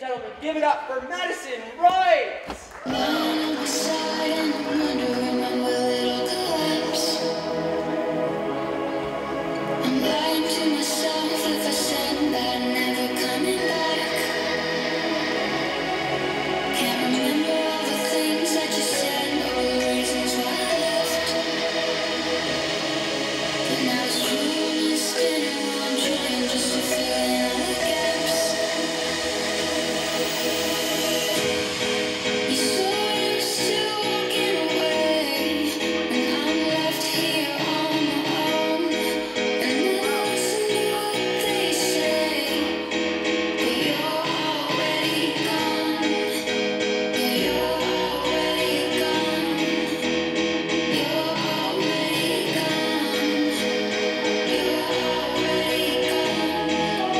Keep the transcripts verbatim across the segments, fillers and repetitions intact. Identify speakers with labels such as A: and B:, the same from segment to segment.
A: gentlemen, give it up for Madison, Wright!
B: Lying on my side and I'm wondering when will it all collapse. I'm lying to myself if I said that I'm never coming back. Can't remember all the things that you said, all the reasons why I left. But now it's room and spinning while I'm trying just to fill in all the gaps. You so used to walking away, and I'm left here on my own. And I listen to what they say, but you're already gone. Yeah, you're already gone. You're already gone. You're already gone.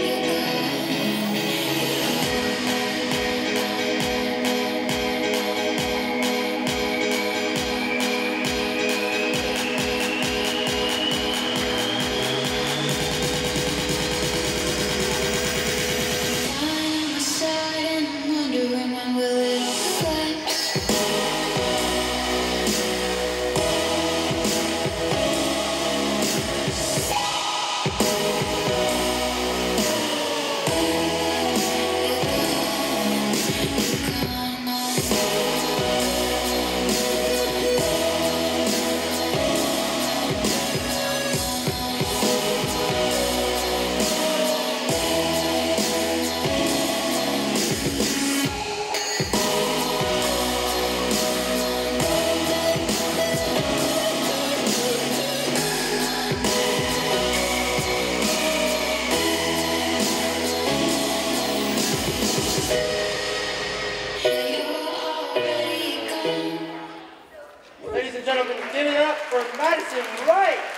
B: Lying on my side and I'm wondering when will it all collapse. Yeah, you're already gone.
A: Ladies and gentlemen, give it up for Madison, Wright!